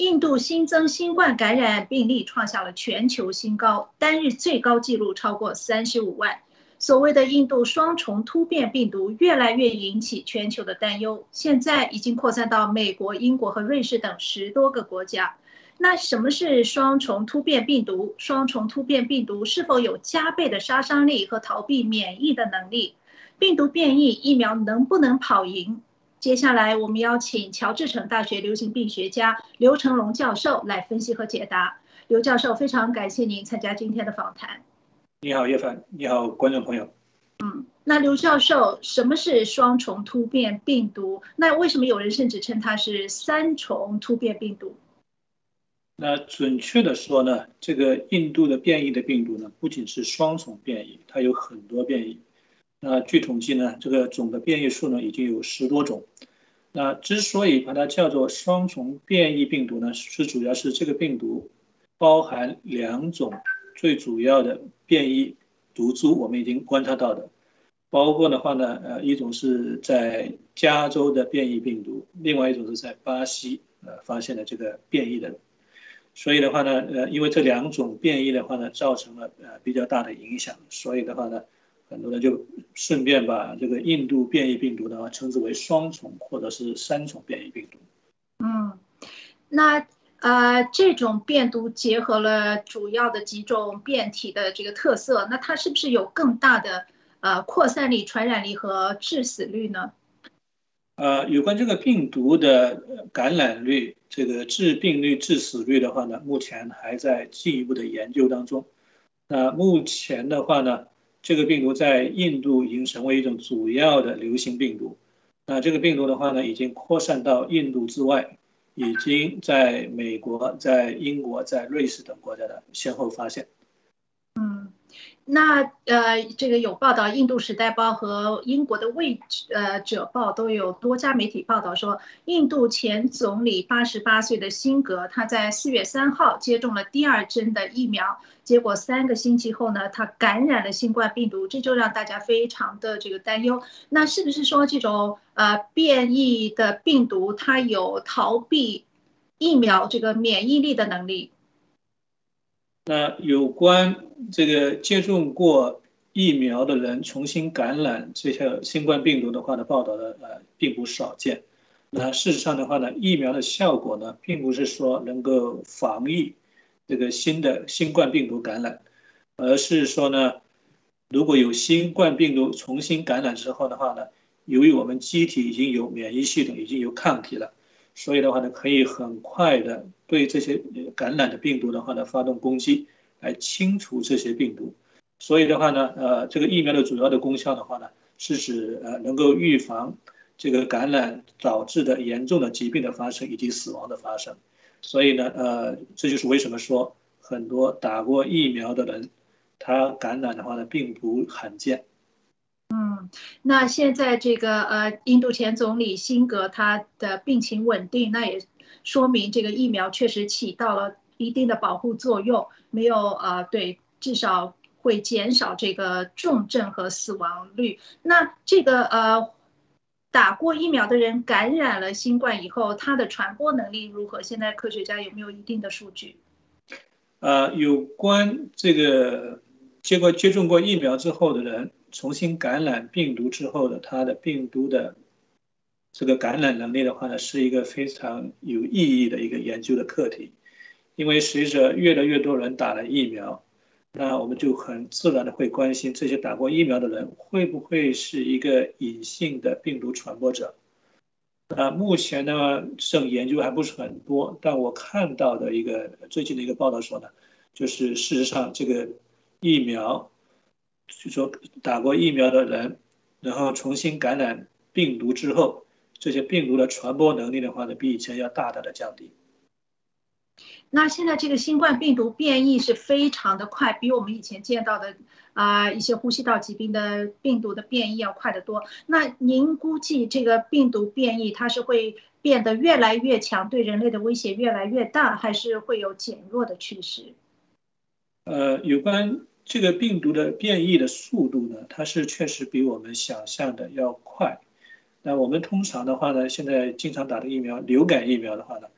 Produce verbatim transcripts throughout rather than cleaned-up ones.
印度新增新冠感染病例创下了全球新高，单日最高纪录超过三十五万。所谓的印度双重突变病毒越来越引起全球的担忧，现在已经扩散到美国、英国和瑞士等十多个国家。那什么是双重突变病毒？双重突变病毒是否有加倍的杀伤力和逃避免疫的能力？病毒变异疫苗能不能跑赢？接下来我们邀请乔治城大学流行病学家刘成龙教授来分析和解答。刘教授，非常感谢您参加今天的访谈。 你好，叶凡，你好，观众朋友。 嗯，那刘教授，什么是双重突变病毒？那为什么有人甚至称它是三重突变病毒？ 那准确的说呢，这个印度的变异的病毒呢，不仅是双重变异，它有很多变异。那据统计呢，这个总的变异数呢已经有十多种。那之所以把它叫做双重变异病毒呢，是主要是这个病毒包含两种最主要的变异毒株，我们已经观察到的，包括的话呢，呃，一种是在加州的变异病毒，另外一种是在巴西呃发现的这个变异的。所以的话呢，呃，因为这两种变异的话呢，造成了呃比较大的影响，所以的话呢，很多人就顺便把这个印度变异病毒呢称之为双重或者是三重变异病毒。 嗯，那呃，这种变毒结合了主要的几种变体的这个特色，那它是不是有更大的呃扩散力、传染力和致死率呢？ 呃，有关这个病毒的感染率、这个致病率、致死率的话呢，目前还在进一步的研究当中。那目前的话呢，这个病毒在印度已经成为一种主要的流行病毒。那这个病毒的话呢，已经扩散到印度之外，已经在美国、在英国、在瑞士等国家的先后发现。 嗯。那呃，这个有报道，《印度时代报》和英国的《卫呃者报》都有多家媒体报道说，印度前总理八十八岁的辛格，他在四月三号接种了第二针的疫苗，结果三个星期后呢，他感染了新冠病毒，这就让大家非常的这个担忧。那是不是说这种呃变异的病毒，它有逃避疫苗这个免疫力的能力？ 那有关这个接种过疫苗的人重新感染这些新冠病毒的话呢，报道的呃并不少见。那事实上的话呢，疫苗的效果呢，并不是说能够防御这个新的新冠病毒感染，而是说呢，如果有新冠病毒重新感染之后的话呢，由于我们机体已经有免疫系统，已经有抗体了。所以的话呢，可以很快的对这些感染的病毒的话呢发动攻击，来清除这些病毒。所以的话呢，呃，这个疫苗的主要的功效的话呢，是指呃能够预防这个感染导致的严重的疾病的发生以及死亡的发生。所以呢，呃，这就是为什么说很多打过疫苗的人，他感染的话呢并不罕见。 嗯，那现在这个呃，印度前总理辛格他的病情稳定，那也说明这个疫苗确实起到了一定的保护作用，没有呃对，至少会减少这个重症和死亡率。那这个呃，打过疫苗的人感染了新冠以后，他的传播能力如何？现在科学家有没有一定的数据？ 呃，有关这个接过接种过疫苗之后的人重新感染病毒之后的他的病毒的这个感染能力的话呢，是一个非常有意义的一个研究的课题。因为随着越来越多人打了疫苗，那我们就很自然的会关心这些打过疫苗的人会不会是一个隐性的病毒传播者。那目前呢，这种研究还不是很多，但我看到的一个最近的一个报道说呢，就是事实上这个疫苗，就说打过疫苗的人，然后重新感染病毒之后，这些病毒的传播能力的话呢，比以前要大大的降低。 那现在这个新冠病毒变异是非常的快，比我们以前见到的啊、呃、一些呼吸道疾病的病毒的变异要快得多。那您估计这个病毒变异它是会变得越来越强，对人类的威胁越来越大，还是会有减弱的趋势？ 呃，有关这个病毒的变异的速度呢，它是确实比我们想象的要快。那我们通常的话呢，现在经常打的疫苗，流感疫苗的话呢，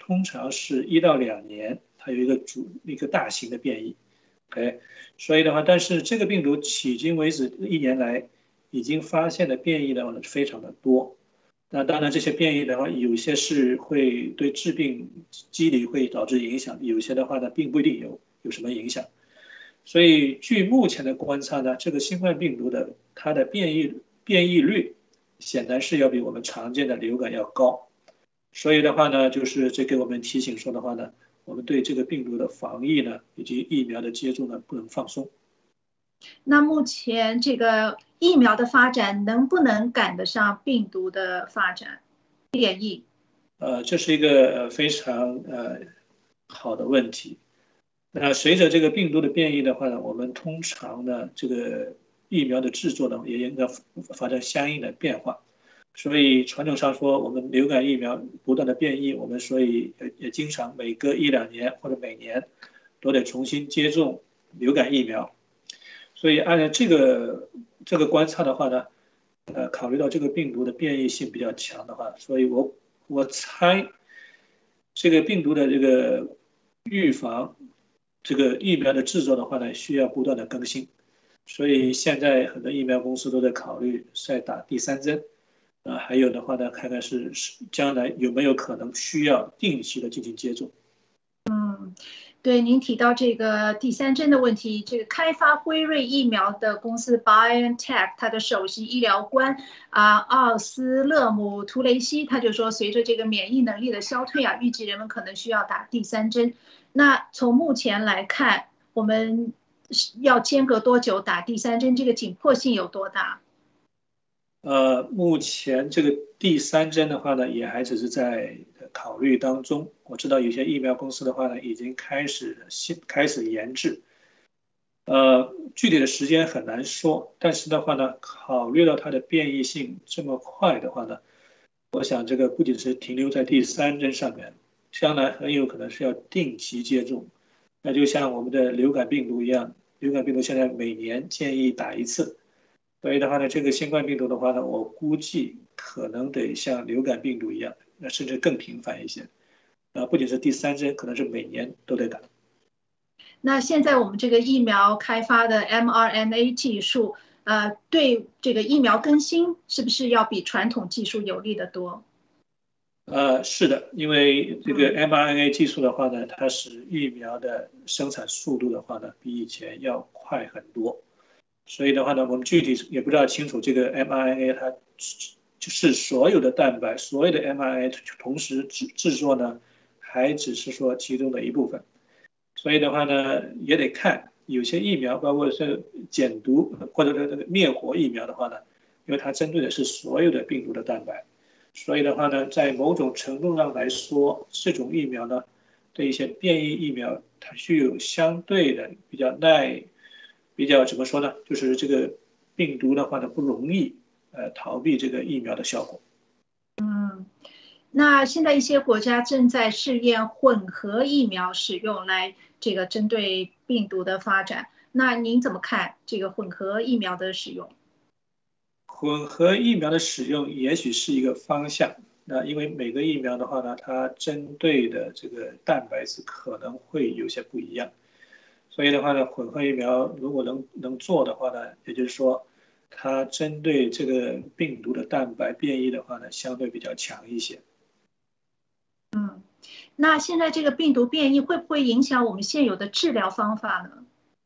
通常是一到两年，它有一个主一个大型的变异。OK，所以的话，但是这个病毒迄今为止一年来已经发现的变异的话呢，非常的多。那当然，这些变异的话，有些是会对致病机理会导致影响，有些的话呢，并不一定有有什么影响。所以，据目前的观察呢，这个新冠病毒的它的变异变异率显然是要比我们常见的流感要高。所以的话呢，就是这给我们提醒说的话呢，我们对这个病毒的防疫呢，以及疫苗的接种呢，不能放松。 那目前这个疫苗的发展能不能赶得上病毒的发展变异？ 呃，这是一个非常呃好的问题。那随着这个病毒的变异的话呢，我们通常呢，这个疫苗的制作呢，也应该发生相应的变化。所以传统上说，我们流感疫苗不断的变异，我们所以也也经常每隔一两年或者每年都得重新接种流感疫苗。所以按照这个这个观察的话呢，呃，考虑到这个病毒的变异性比较强的话，所以我我猜这个病毒的这个预防这个疫苗的制作的话呢，需要不断的更新。所以现在很多疫苗公司都在考虑再打第三针。啊，还有的话呢，看看是将来有没有可能需要定期的进行接种。 嗯，对，您提到这个第三针的问题，这个开发辉瑞疫苗的公司 BioNTech， 它的首席医疗官啊奥斯勒姆图雷西他就说，随着这个免疫能力的消退啊，预计人们可能需要打第三针。那从目前来看，我们要间隔多久打第三针？这个紧迫性有多大？ 呃，目前这个第三针的话呢，也还只是在考虑当中。我知道有些疫苗公司的话呢，已经开始开始研制。呃，具体的时间很难说，但是的话呢，考虑到它的变异性这么快的话呢，我想这个不仅是停留在第三针上面，将来很有可能是要定期接种。那就像我们的流感病毒一样，流感病毒现在每年建议打一次。所以的话呢，这个新冠病毒的话呢，我估计可能得像流感病毒一样，那甚至更频繁一些。啊，不仅是第三针，可能是每年都得打。 那现在我们这个疫苗开发的 mRNA 技术，呃，对这个疫苗更新是不是要比传统技术有利得多？ 呃，是的，因为这个 mRNA 技术的话呢，它使疫苗的生产速度的话呢，比以前要快很多。所以的话呢，我们具体也不知道清楚这个 mRNA 它就是所有的蛋白，所有的 mRNA 同时制制作呢，还只是说其中的一部分。所以的话呢，也得看有些疫苗，包括是减毒或者是这个灭活疫苗的话呢，因为它针对的是所有的病毒的蛋白，所以的话呢，在某种程度上来说，这种疫苗呢，对一些变异疫苗，它具有相对的比较耐。比较怎么说呢？就是这个病毒的话呢，不容易呃逃避这个疫苗的效果。 嗯，那现在一些国家正在试验混合疫苗使用来这个针对病毒的发展。那您怎么看这个混合疫苗的使用？ 混合疫苗的使用也许是一个方向。那因为每个疫苗的话呢，它针对的这个蛋白质可能会有些不一样。所以的话呢，混合疫苗如果能能做的话呢，也就是说，它针对这个病毒的蛋白变异的话呢，相对比较强一些。 嗯，那现在这个病毒变异会不会影响我们现有的治疗方法呢？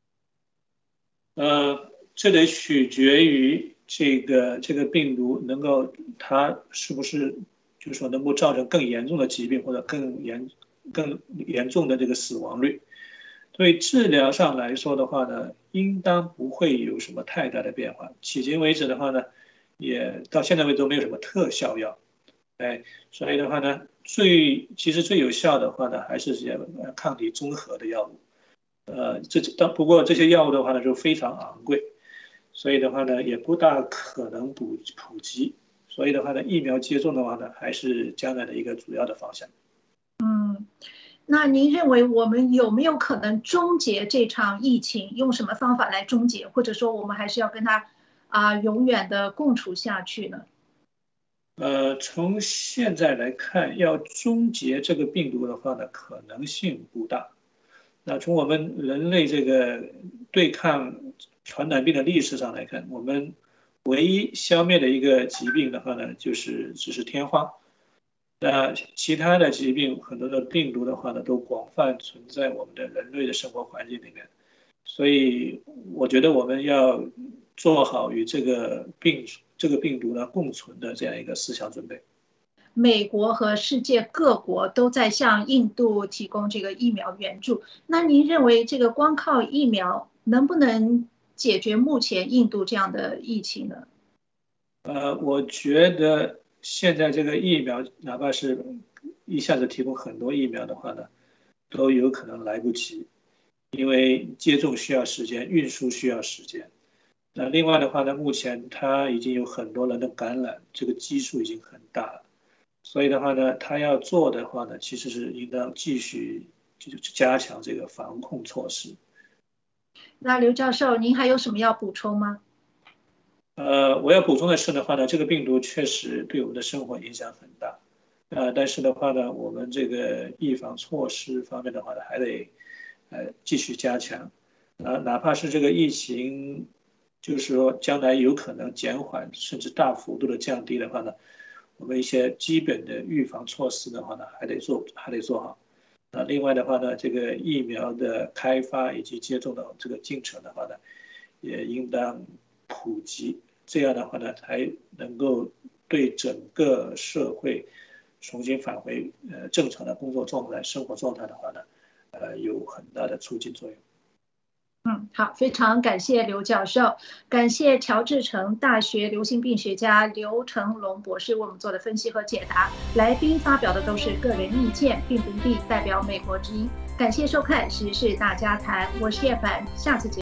呃，这得取决于这个这个病毒能够它是不是就是说能够造成更严重的疾病或者更严更严重的这个死亡率。对治疗上来说的话呢，应当不会有什么太大的变化。迄今为止的话呢，也到现在为止都没有什么特效药。哎，所以的话呢，最其实最有效的话呢，还是些抗体综合的药物。呃，这当不过这些药物的话呢，就非常昂贵，所以的话呢，也不大可能普普及。所以的话呢，疫苗接种的话呢，还是将来的一个主要的方向。 嗯。那您认为我们有没有可能终结这场疫情？用什么方法来终结？或者说我们还是要跟它啊、永远的共处下去呢？ 呃，从现在来看，要终结这个病毒的话呢，可能性不大。那从我们人类这个对抗传染病的历史上来看，我们唯一消灭的一个疾病的话呢，就是只是天花。那其他的疾病，很多的病毒的话呢，都广泛存在我们的人类的生活环境里面。所以我觉得我们要做好与这个病这个病毒呢共存的这样一个思想准备。 美国和世界各国都在向印度提供这个疫苗援助。那您认为这个光靠疫苗能不能解决目前印度这样的疫情呢？ 呃，我觉得现在这个疫苗，哪怕是一下子提供很多疫苗的话呢，都有可能来不及，因为接种需要时间，运输需要时间。那另外的话呢，目前它已经有很多人的感染，这个基数已经很大了。所以的话呢，他要做的话呢，其实是应当继续就是加强这个防控措施。 那刘教授，您还有什么要补充吗？ 呃，我要补充的是的话呢，这个病毒确实对我们的生活影响很大。呃，但是的话呢，我们这个预防措施方面的话呢，还得呃继续加强。呃，哪怕是这个疫情，就是说将来有可能减缓甚至大幅度的降低的话呢，我们一些基本的预防措施的话呢，还得做，还得做好。那另外的话呢，这个疫苗的开发以及接种的这个进程的话呢，也应当普及，这样的话呢，才能够对整个社会重新返回呃正常的工作状态、生活状态的话呢，呃，有很大的促进作用。 嗯，好，非常感谢刘教授，感谢乔治城大学流行病学家刘成龙博士为我们做的分析和解答。来宾发表的都是个人意见，并不一定代表美国之音。感谢收看《时事大家谈》，我是叶凡，下次见。